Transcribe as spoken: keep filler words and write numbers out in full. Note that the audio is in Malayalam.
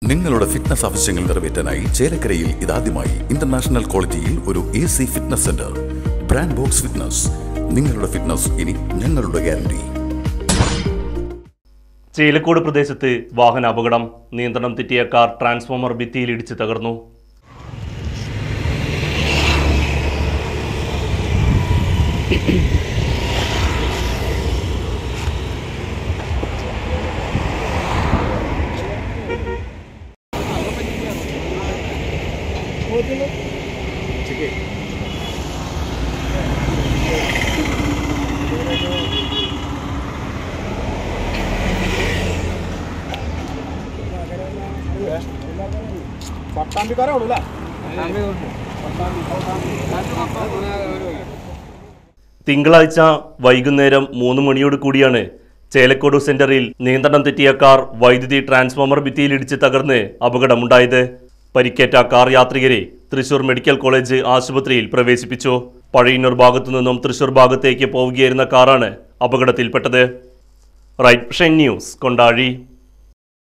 നിങ്ങളുടെ ഫിറ്റ്നസ് ആവശ്യങ്ങൾ നിറവേറ്റാനായി ചേലക്കരയിൽ ഇതാദ്യമായി ഇന്റർനാഷണൽ ക്വാളിറ്റിയിൽ ഒരു A C fitness centre. Brand box fitness. നിങ്ങളുടെ ഫിറ്റ്നസ് ഇനി ഞങ്ങളുടെ ഗ്യാരണ്ടി. ചേലക്കോട് പ്രദേശത്ത് വാഹന അപകടം. നിയന്ത്രണം തെറ്റിയ കാർ ട്രാൻസ്ഫോമർ ഭിത്തിയിൽ ഇടിച്ച് തകർന്നു. തിങ്കളാഴ്ച വൈകുന്നേരം മൂന്ന് മണിയോട് കൂടിയാണ് ചേലക്കോട് സെന്ററിൽ നിയന്ത്രണം തെറ്റിയ കാർ വൈദ്യുതി ട്രാൻസ്ഫോമർ ഭിത്തിയിൽ ഇടിച്ച് തകർന്ന് അപകടമുണ്ടായത്. പരിക്കേറ്റ കാർ യാത്രികരെ തൃശൂർ മെഡിക്കൽ കോളേജ് ആശുപത്രിയിൽ പ്രവേശിപ്പിച്ചു. പഴയന്നൂർ ഭാഗത്തു നിന്നും തൃശൂർ ഭാഗത്തേക്ക് പോവുകയായിരുന്ന കാറാണ് അപകടത്തിൽപ്പെട്ടത്. Right news Kondazhy.